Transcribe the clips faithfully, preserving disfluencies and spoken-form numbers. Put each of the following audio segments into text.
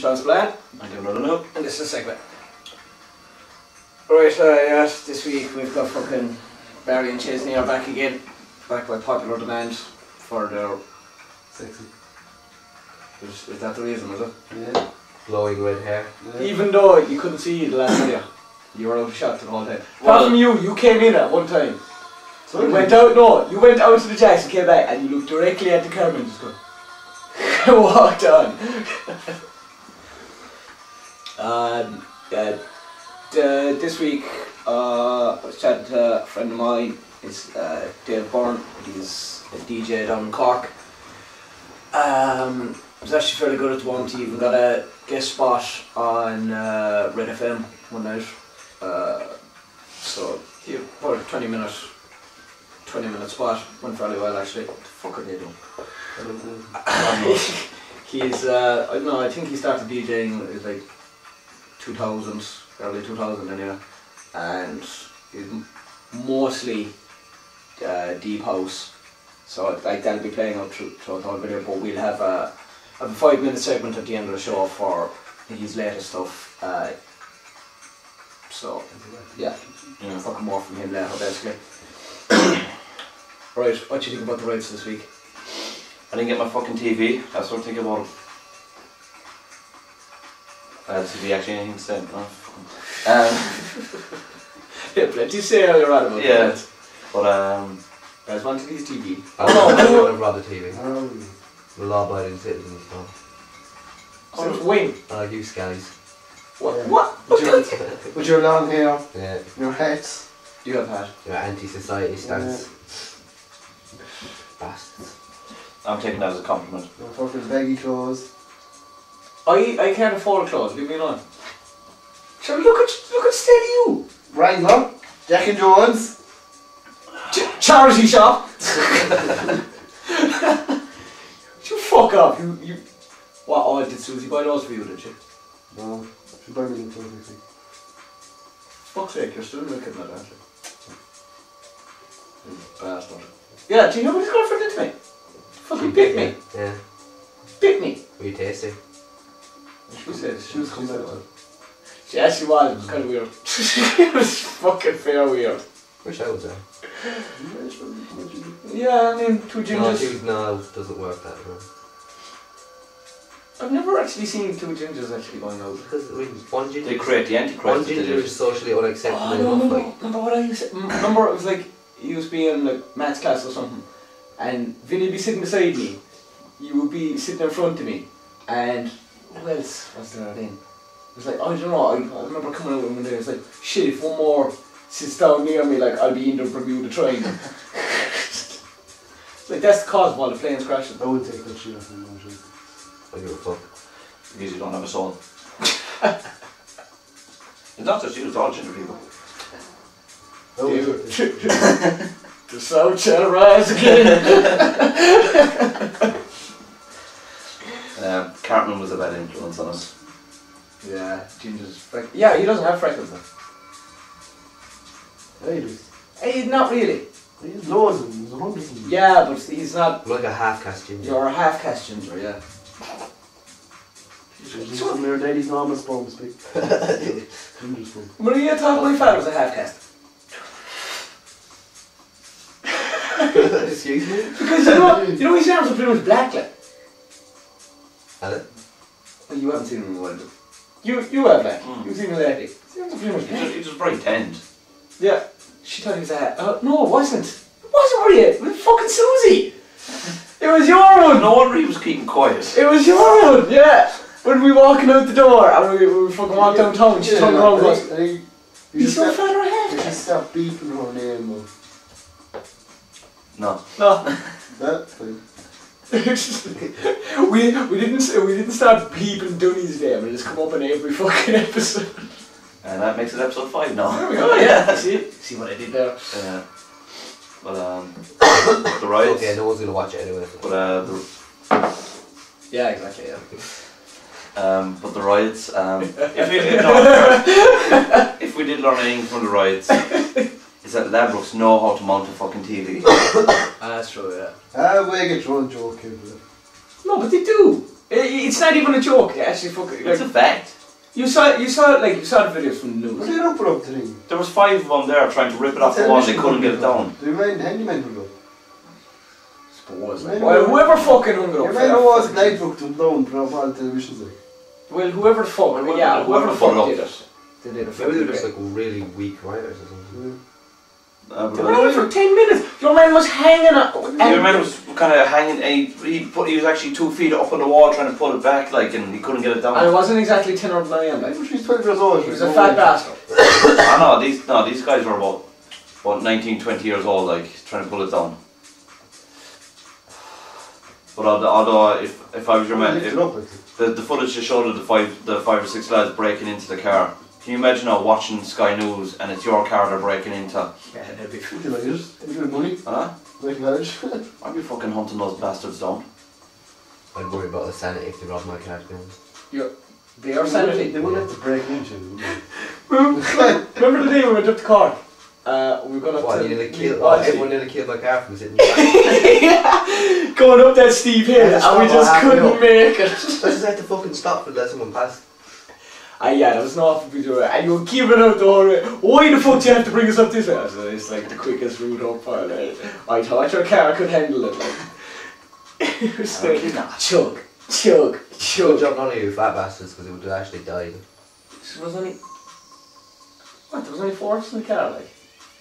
Sean Spillane. I'm Kevin O'Donoghue. And this is the segment. Right, uh, yes, this week we've got fucking Barry and Chesney are back again. Back by popular demand for their... Sexy. Is, is that the reason, is it? Yeah. Glowing red hair. Yeah. Even though you couldn't see the last video, you were out of shot the whole time. Well, Apart from you, you came in at one time. So You went out, no, you went out to the jacks and came back and you looked directly at the camera and just go, walked on. um, uh, the, this week, uh, I was chatting to a friend of mine, it's uh, Dave Byrne, he's a D J down in Cork. Um, it was actually fairly good at the moment, he even got a guest spot on uh, Red F M one night. Uh, so, he about a twenty minute twenty minute spot, went fairly well actually. What the fuck are they doing? I don't know. He's, uh, I don't know, I think he started DJing in like two thousand, early two thousand anyway, and he's mostly uh, deep house, so like they'll be playing up through, throughout the whole video, but we'll have a, a five minute segment at the end of the show for his latest stuff, uh, so yeah, Yeah. fucking more from him later basically. Right, what do you think about the rights this week? I didn't get my fucking T V. That's what I'm thinking about. Uh, T V actually anything to say. No, um, Yeah, plenty to say how you're right about yeah, that. but um, Guys wanted his T V. I don't know, I would have rather T V. Oh, We're law-abiding citizens, so. Since when? I like you scallies. What? Yeah. What? With your, with your long hair, Yeah, your hats. You have had. your anti-society stance. Bastards. I'm taking that as a compliment. Your fucking baggy clothes. I I can't afford clothes. Leave me alone. Sure, look at look at the state of you. Wrangler, Jack and Jones. Ch- charity shop. You fuck up. You you. What? Oh, did Susie buy those for you? Did she? No, she buy me the clothes, I think. Fuck's sake, you're still milking that, aren't you? You bastard. Yeah. Do you know what his girlfriend did to me? Fucking bit me. Yeah. Bit me. Were you tasty? She said She was coming out. Yeah, she was. It was kind of weird. It was fucking fair weird. Wish I was there. Yeah, I mean, two No, gingers. dude, no, it doesn't work that way. I've never actually seen two gingers actually going out. Because I mean, one ginger, They create the one Antichrist. They ginger do. is socially unacceptable Oh, no, enough. remember, Like, remember what I used to, m- remember it was like, he used to be in like maths class or something, and Vinny would be sitting beside me, you would be sitting in front of me, and who else was there then? It was like, I don't know, I, I remember coming out one day, it was like, shit, if one more sits down near me, like, I'll be in the Bermuda Triangle. Like, that's the cause of all the planes crashing. I would take that shit off my shirt. I give a fuck. Because you don't have a soul. It's not just you, it's all ginger people. I would Dude. take that. The sun shall rise again. Um, Cartman was a bad influence on us. Yeah, Ginger's freck. Yeah, he doesn't have freckles though. Hey, dude. Hey, not really. He has loads of them. There's a hundred of them. Yeah, but he's not. I'm like a half-caste ginger. You're a half-caste ginger, yeah. She's from their daddy's normal sperm speak. Ginger sperm. Maria thought my father was a half-caste. Excuse me? Because you know, you know his arms are pretty much black, like. Had it? Well, you haven't seen him in a while, but you you have, like. Mm. You've seen him lately. His arms are pretty much He black. was, he was very tanned. Yeah. She thought he was a half. Uh, no, it wasn't. It wasn't Maria. It was fucking Susie. It was your one. No wonder he was keeping quiet. It was your one, yeah. When we walking out the door and we, we fucking walked downtown, she turned around and goes, I think you "He's just your stop, father a you half-caste?" just stop beeping her name, though. No. No. That's fine. we we didn't s- we didn't start peeping Dunny's name and it's come up in every fucking episode. And that makes it episode five now. There we go. Yeah. See see what I did there. Yeah. But um, the riots. Okay, no one's gonna watch it anyway. But uh, the, Yeah, exactly. Yeah. um, but the riots. Um, if we did learn, if we did learn anything from the riots, is that Ladbrokes know how to mount a fucking T V. Ah, that's true. Yeah. Ah, we get your own joke here, but No, but they do. It, it's not even a joke. They actually fucking. It's Like, a fact. you saw, you saw, like you saw the videos from the But news. they don't put up the thing. There was five of them there trying to rip it off the wall and they couldn't get it down. The man, handyman put it up. Suppose. Like, Well, whoever fucking hung it Your up. man fair was fucking- night book to down for all the televisions like. Well, whoever the fuck, Whoever- yeah, whoever the whoever fuck put did it it. They did it. Maybe they're fucking just great. like really weak writers or something. Uh, They but were on for ten minutes. Your man was hanging up. Your man was kind of hanging. He he, put, he was actually two feet up on the wall trying to pull it back, like, and he couldn't get it down. And it wasn't exactly ten or nine. Like. She's twelve years old. He was a fat bastard. I know these no these guys were about about nineteen, twenty years old, like trying to pull it down. But although, although if if I was your man, Lift if, it up, like. the the footage just showed of the five the five or six lads breaking into the car. Can you imagine now watching Sky News and it's your car they're breaking into? Yeah, that'd be Would you like it? Would you like money? Huh? Like marriage? I'd be fucking hunting those bastards down. I'd worry about the sanity if they robbed my car, to be honest. They are sanity. They wouldn't have to break into it, would they? Remember the day we went up to Cork? Uh, we were going up What, to... you nearly killed, Oh, oh, everyone nearly killed my car from sitting in the back. yeah, going up that steep hill Yeah, and we stop just halfway couldn't up. make it. I just had to fucking stop and let someone pass. Ah, yeah, there was no awful bit of it. And you were keeping out the whole way. Why the fuck do you have to bring us up this way? I said, it's like the quickest route up. And, uh, I thought your car could handle it. Like. It was like, chug, chug, Good chug. job none of you fat bastards, because it would have actually died. There was only... What, there was only four of us in the car, like?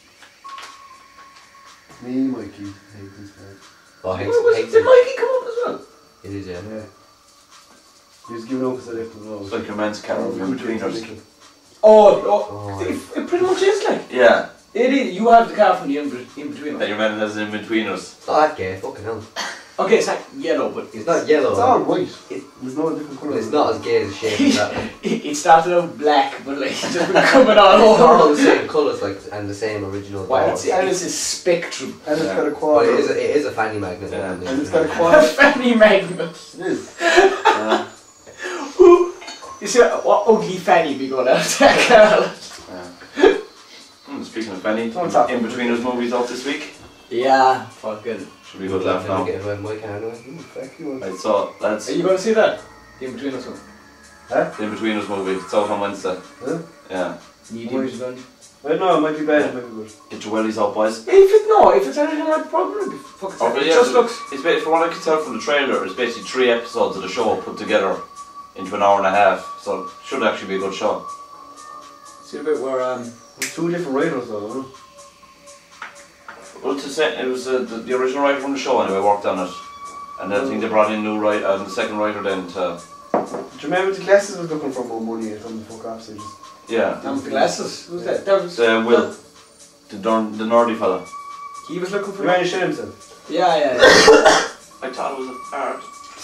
Me, Mikey, hate this man. Oh, hates, Where was, hates did it. Mikey come up as well? It is, yeah. Yeah. He was giving up because I left him alone. It's like your man's car in between us. Oh, oh, Oh, it, it pretty much is like. Yeah, It is, you have the car from the in, in between that us. your man has in between us. it's not that gay, fucking hell. Okay, it's like yellow, but It's not yellow. It's all white. It- There's no different colour. But it's not as gay as shape as that. Like. it, it started out black, but like it's just been coming all It's all over. the same colours, like, and the same original Well, doors. it's, it's a spectrum. And it's Yeah. got a But quad. it is, a, it is a fanny magnet. Yeah. one, And it's got a A quad. fanny magnet. It is. Yeah. Ooh, you see what ugly fanny be going out that car? Yeah. Hmm, speaking of Benny, Don't talk. in between us movies out this week. Yeah, fucking. Should be a good laugh now. Get around my car anyway. Ooh, fuck you. Right, so lads, Are you going to see that? The in between us one. the in between us movie. It's out on Wednesday. Huh? Yeah. You Why? did it. I don't know, it might be bad, it might be good. Get your wellies out, boys. If it no, if it's anything like the problem, it'd be fucking. Oh, but it yeah, just so looks. It's ba- from what I can tell from the trailer, it's basically three episodes of the show put together into an hour and a half. So it should actually be a good show. See a bit where um. There's two different writers though, huh? Well, to say, it was uh, the, the original writer from the show anyway worked on it, and then I think they brought in new writer, uh, the second writer then to Do you remember the glasses was looking for more money and told them to fuck off, so he just... yeah. Damn the glasses. Who's that? That was. The Will, the Dorn, the nerdy fella. He was looking for. He ran to shit himself. Yeah, yeah, yeah. I thought it was an art.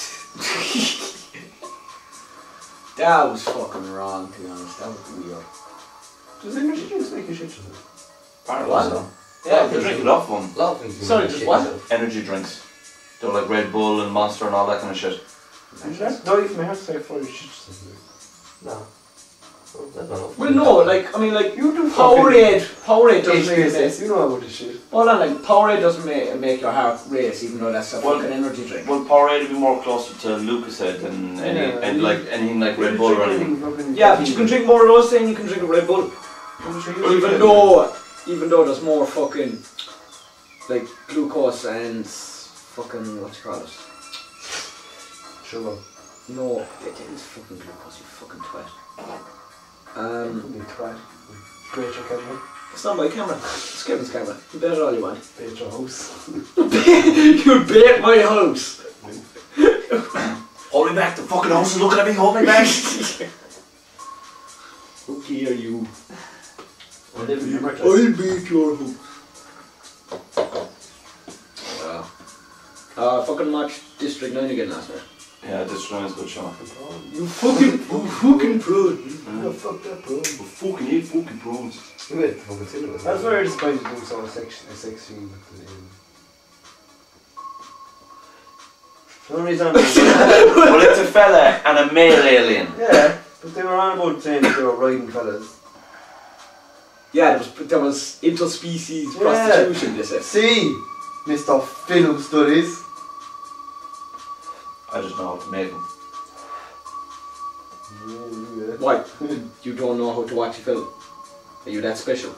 That was fucking wrong, to be honest. That was weird. Does energy drinks make you shit yourself? Apparently What? so. Yeah, Yeah, they drink it off one. A lot of things. you Sorry, make just shit what? yourself. Energy drinks. They're like Red Bull and Monster and all that kind of shit. No, you may have to say for you shit yourself. No. Well, that's not enough. Well, no, like I mean, like You do Powerade. Powerade doesn't H make P it. S S, you know about this shit. Hold on, like Powerade doesn't make make your heart race, even though that's a Well, fucking energy drink. Well, Powerade would be more closer to Lucozade than any, Yeah, and you- like anything like Red Bull or anything. Yeah, but you can drink more of those things. You can drink a Red Bull, even though, even though there's more fucking like glucose and fucking what you call it. Sugar. No, it is fucking glucose. You fucking twat. Um, Put me twat. Great your camera. it's not my camera. It's Kevin's camera. You bet it all you want. Bait your house. You bet my house. Hold me back, the fucking house is looking at me, hold me back! Okay, are you? I live in your market. I'll beat your house. Wow. Uh, fucking watch District nine again last night. Yeah, this one is a good show. You fucking, you fucking prude. Oh, fuck that, bro. We fucking eat fucking prawns. You went to fucking cinema. That's very disappointed to do so sex, a sex scene at the end. For no reason. Well, it's a fella and a male alien. Yeah, but they were on about saying that they were riding fellas. Yeah, there was, there was interspecies Yeah. prostitution, they said. See, Mister Film Studies. I just know how to make them. Yeah. Why? You don't know how to watch a film? Are you that special?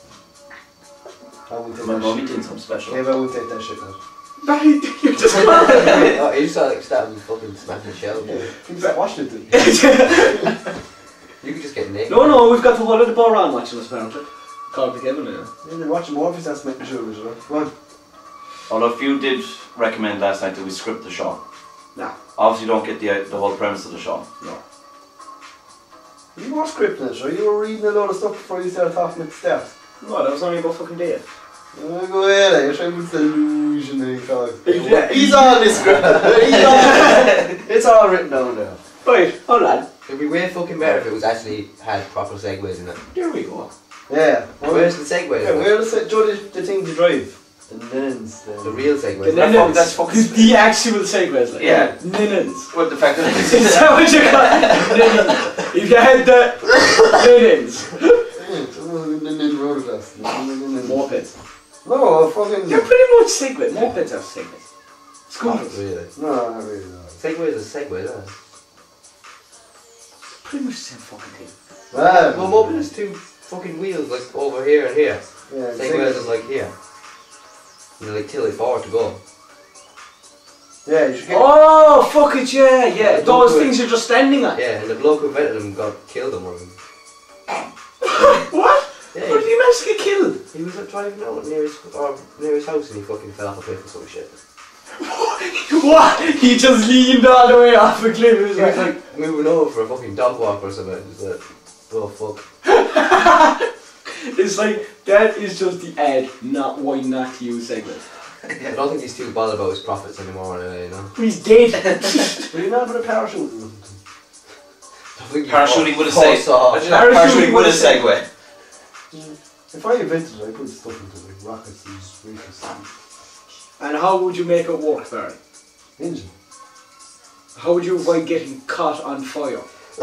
I would take My that mummy shit. did something special. Yeah, but I would take that shit, man. Barry, you just Oh, you just saw like starting fucking smashing shell. Yeah. You just watched it, didn't You could just get naked. No, no, we've got the whole of the bar on watching us apparently. Called the Kevin now. you? Yeah, they're watching Morpheus, that's making sure, you know. Come on. Although if you did recommend last night that we script the show, Nah, obviously you don't get the the whole premise of the show. no. You were scripting it, right? You were reading a load of stuff before you started talking at the start. No, that was only about fucking Dave. Oh, go ahead, you're trying to put delusion in your Yeah. He's on this script. He's on. It's all written down there. Right, hold on. It'd be way fucking better if it was actually had proper segues in it. There we go. Yeah. Where's the segues? Yeah, where does it, Joe, the, the thing to drive? The nins. The, The real segues. The That fuck- that's fucking- ninnins. The actual segues, like. Yeah. Ninnins. What the fact that Is that what you got? Ninnins. If you had the ninnins. Yeah, it's a nin road class. Mopeds. No, fucking. They're pretty much segues. Mopeds are segues. Not Scooters. really. No, not really. No. Segways is segways, isn't it? Pretty much the same fucking thing. Ah, Well, moped is two fucking wheels, like over here and here. Yeah, Segways is like here. You know, like tilt it forward to go. Yeah, you should get. Oh, fuck it, yeah, yeah. Yeah, Those don't do things you're just standing on. Yeah, and the bloke who invented them got killed or something. What? Yeah, How did he, you manage to get killed? he was like, driving out near his, or near his house and he fucking fell off a cliff or some shit. What? He just leaned all the way off a cliff. He was He was like, like moving over for a fucking dog walk or something. Just like, oh fuck. it's like, that is just the ad, not why not to use segments. I don't think he's too bothered about his profits anymore, anyway, you know. He's dead. But you're not with a parachute. parachuting with a Pulse segue. off. Imagine that, Parachuting with a segue. If I invented it, I'd put stuff into like rockets and rockets and And how would you make it work, Barry? engine. How would you avoid getting caught on fire?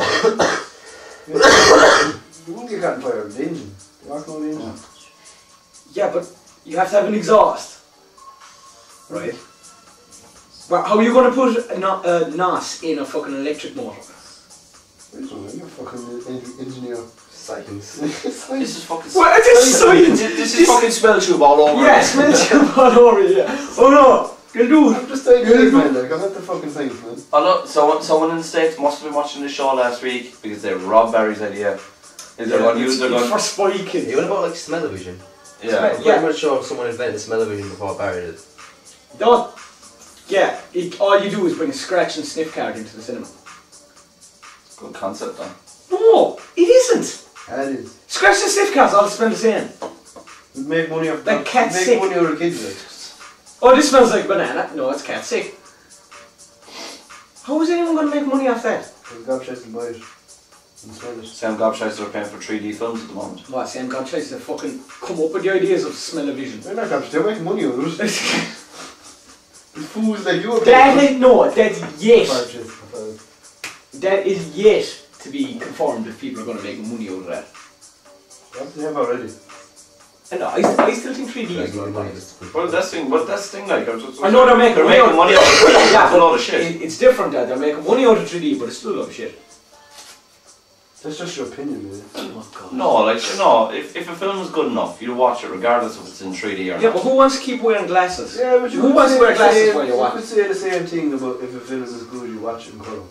You wouldn't get caught in fire with the engine. The rocket on the engine. Yeah, but you have to have an exhaust. Right? Well, how are you going to put a, no- a N O S in a fucking electric motor? I don't know, you're a fucking en- engineer. Science. This is fucking. What? This science! This is fucking smell tube all over. Yeah, smell tube all over you. Oh no! You'll do it. I'm just saying this, man. Like, I'm not the fucking science, man. Oh look, someone, someone in the States must have been watching the show last week because they robbed Barry's idea. Is they're going to use their It's gun? for spiking. Hey, what about like smell-o-vision? Yeah. I'm Yeah. pretty much sure someone invented smell-o-vision before Barry did. Don't. Yeah, it, all you do is bring a scratch and sniff card into the cinema. Good concept, then. No, it isn't. That is. Scratch and sniff cards all smell the same. We'd make money off Like cat make sick. money out of kids, like. Oh, this smells like banana. No, it's cat sick. How is anyone going to make money off that? There's gobshites to buy it. And smell it. Sam Gobshites are paying for three D films at the moment. What, Sam God tries to fucking come up with the ideas of smell-o-vision. They're not gobshites, they're making money out of it. Fools like you are That is, no, that's yet. Purchase, uh, That is yet to be confirmed if people are going to make money out of that. What they have already? And no, I, I still think three D Like, is you going know, to just- What is that thing? What that's the thing like? I'm just- I know they're making They're money making out- money out of it. Yeah, a lot of shit. It, it's different that they're making money out of three D, but it's still a lot of shit. That's just your opinion, man. Oh god. No, like no. If if a film is good enough, you watch it regardless if it's in three D or Yeah, not. but who wants to keep wearing glasses? Yeah, but you Who could wants to say wear the glasses same- while you You watch? could say the same thing about if a film is good, you watch it in colour.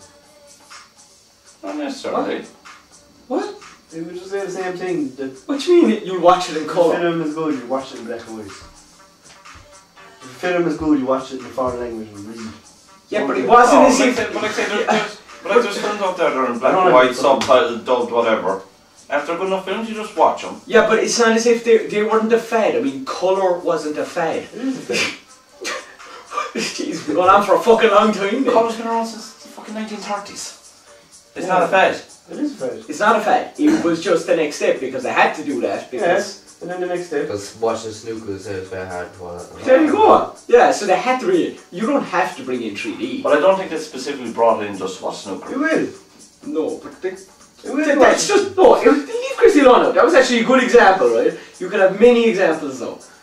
Not necessarily. What? You would just say the same thing. That What do you mean you'll watch it in if a colour? film is good, you watch it in black and white. If a film is good, you watch it in a foreign language and read. Yeah, but it Okay. wasn't No, as but if... like, but like say there's, there's, but like there's films out there that are in black I don't and like white, film. subtitled, dubbed, whatever. If they're good enough films, you just watch them. Yeah, but it's not as if they, they weren't a fad. I mean, colour wasn't a fad. It is a film. Jeez, it's been going on for a fucking long time then. Colour's been around since the fucking nineteen thirties. It's not a fad. It is a fad. It's not a fad. It was just the next step because they had to do that because... Yes. And then the next day. Because watching snooker is uh, very hard to watch. There you go. Yeah, so they had to really... You don't have to bring in three D. But I don't think they specifically brought in just to watch You snooker. will. No, but they, You will. that- that's just... No, it, leave Christy Lano. That was actually a good example, right? You could have many examples though.